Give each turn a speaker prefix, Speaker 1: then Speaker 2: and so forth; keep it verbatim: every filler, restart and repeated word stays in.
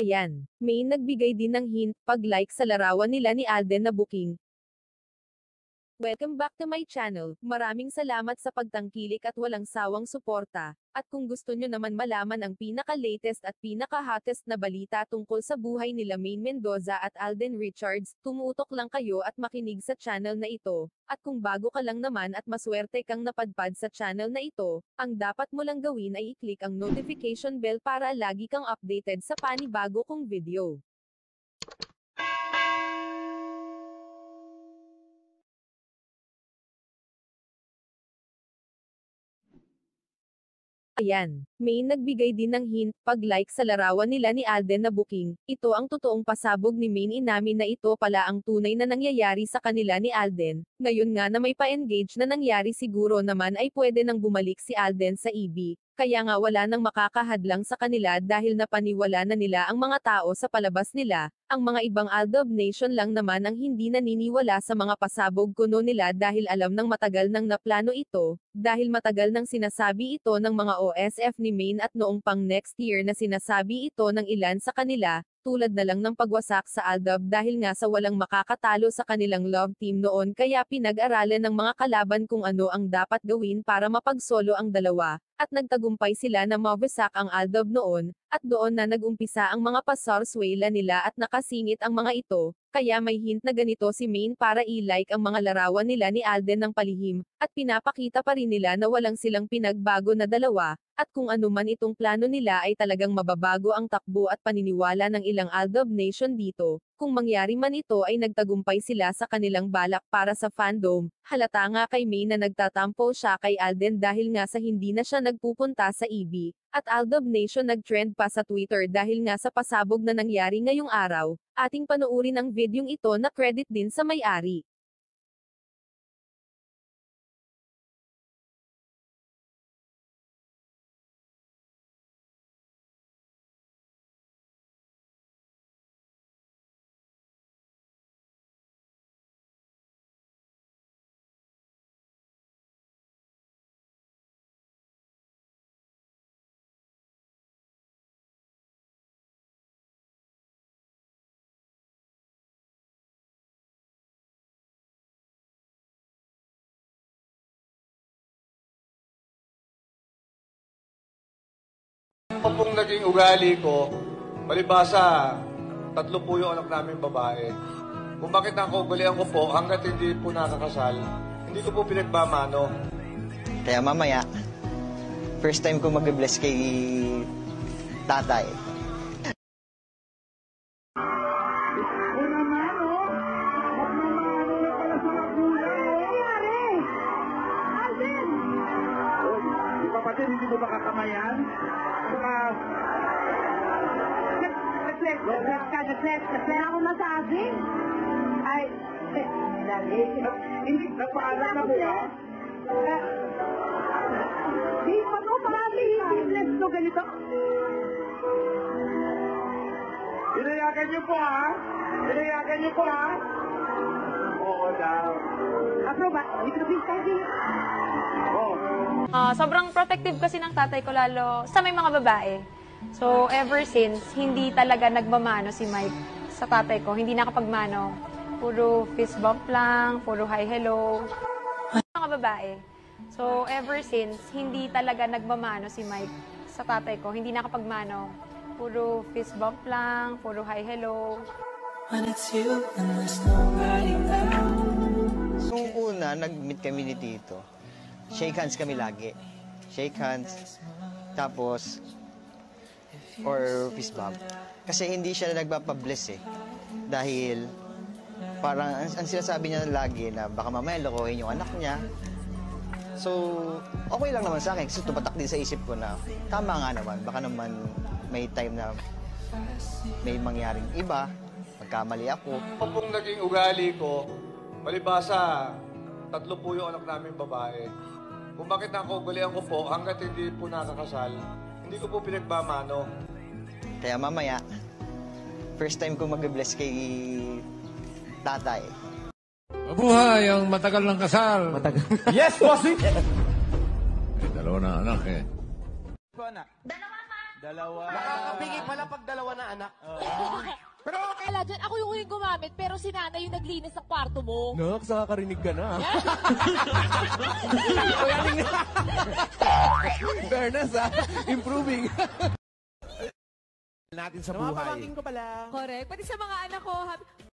Speaker 1: Ayan, may nagbigay din ng hint pag-like sa larawan nila ni Alden na booking. Welcome back to my channel. Maraming salamat sa pagtangkilik at walang sawang suporta. At kung gusto nyo naman malaman ang pinaka-latest at pinaka-hottest na balita tungkol sa buhay nila Maine Mendoza at Alden Richards, tumutok lang kayo at makinig sa channel na ito. At kung bago ka lang naman at maswerte kang napadpad sa channel na ito, ang dapat mo lang gawin ay i-click ang notification bell para lagi kang updated sa panibago kong video. Ayan, may nagbigay din ng hint pag-like sa larawan nila ni Alden na booking. Ito ang totoong pasabog ni Maine, inamin na ito pala ang tunay na nangyayari sa kanila ni Alden. Ngayon nga na may pa-engage na nangyari, siguro naman ay pwede nang bumalik si Alden sa E B. Kaya nga wala nang makakahadlang sa kanila dahil napaniwala na nila ang mga tao sa palabas nila. Ang mga ibang Aldab Nation lang naman ang hindi naniniwala sa mga pasabog kuno nila dahil alam ng matagal nang naplano ito, dahil matagal nang sinasabi ito ng mga O S F ni Maine at noong pang next year na sinasabi ito ng ilan sa kanila, tulad na lang ng pagwasak sa Aldab dahil nga sa walang makakatalo sa kanilang love team noon, kaya pinag-aralan ng mga kalaban kung ano ang dapat gawin para mapagsolo ang dalawa, at nagtagumpay sila na mawasak ang Aldab noon, at doon na nag-umpisa ang mga pasarswela nila at nakasingit ang mga ito, kaya may hint na ganito si Maine para i-like ang mga larawan nila ni Alden ng palihim, at pinapakita pa rin nila na walang silang pinagbago na dalawa, at kung ano man itong plano nila ay talagang mababago ang takbo at paniniwala ng ilang Aldab Nation dito. Kung mangyari man ito ay nagtagumpay sila sa kanilang balak para sa fandom. Halata nga kay Maine na nagtatampo siya kay Alden dahil nga sa hindi na siya nagpupunta sa E B. At Aldab Nation nagtrend pa sa Twitter dahil nga sa pasabog na nangyari ngayong araw. Ating panoorin ang videong ito na credit din sa may-ari.
Speaker 2: Ano pong naging ugali ko, palibasa, tatlo po yung anak namin babae. Kung bakit nakakugalian ko po, hanggat hindi po nakakasal, hindi ko po pinagmamano.
Speaker 3: Kaya mamaya, first time ko mag-bless kay tatay.
Speaker 4: Kapatid, hindi mo makakamayan? Nag-flex, nag-flex ka, nag-flex, nag-flex ako masabi. Ay, dali. Hindi, nagpaalam na mo yan? Di pa to, marami hindi flex to ganito.
Speaker 2: Inayagan niyo po, ha? Inayagan niyo po, ha? Oo daw.
Speaker 4: Approve ba? Hindi ko na din.
Speaker 2: Oo.
Speaker 5: Uh, sobrang protective kasi ng tatay ko lalo sa may mga babae. So, ever since, hindi talaga nagmamano si Mike sa tatay ko. Hindi nakapagmano. Puro fist bump lang, puro hi, hello. Mga babae. So, ever since, hindi talaga nagmamano si Mike sa tatay ko. Hindi nakapagmano. Puro fist bump lang, puro hi, hello.
Speaker 6: When it's you and there's nobody else.
Speaker 3: Nung una, nag-meet kami ni Tito. Shake hands kami lagi. Shake hands. Tapos, or fist bump. Kasi hindi siya nagpapabless eh. Dahil, parang, ang, ang sinasabi niya lagi na baka mamaya lokohin yung anak niya. So, okay lang naman sa akin. Kasi tumatak din sa isip ko na, tama nga naman. Baka naman may time na may mangyaring iba. Magkamali ako.
Speaker 2: Ano pong naging ugali ko, palibasa, tatlo po yung anak namin babae. Kung bakit nakakugalian ko po, hanggat hindi po nakakasal, hindi ko po pinagmamano.
Speaker 3: Kaya mamaya, first time ko mag-bless kay tatay.
Speaker 7: Mabuhay ang matagal ng kasal.
Speaker 8: Matagal.
Speaker 7: Yes, bossy! May dalawa na anak eh.
Speaker 8: Dalawa, ma. Dalawa. Nakakabingi pala pag dalawa na anak.
Speaker 9: Pero kala dyan, ako yung huling gumamit, pero si Nana yung naglinis sa kwarto mo.
Speaker 8: Nak, nakakarinig ka na. Fairness, ha? Improving. Natin sa buhay.
Speaker 9: Correct. Pati sa mga anak ko, happy-